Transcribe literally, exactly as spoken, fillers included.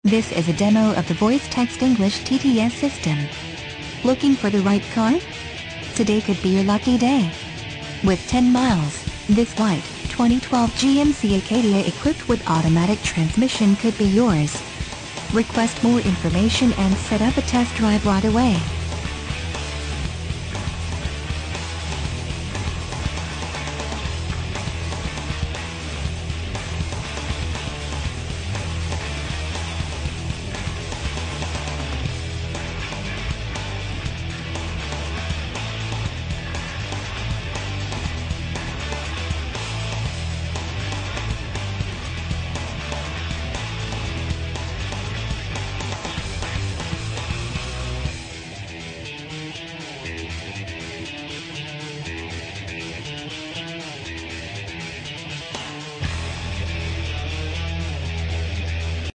This is a demo of the Voice Text English T T S system. Looking for the right car? Today could be your lucky day. With ten miles, this white, twenty twelve G M C Acadia equipped with automatic transmission could be yours. Request more information and set up a test drive right away.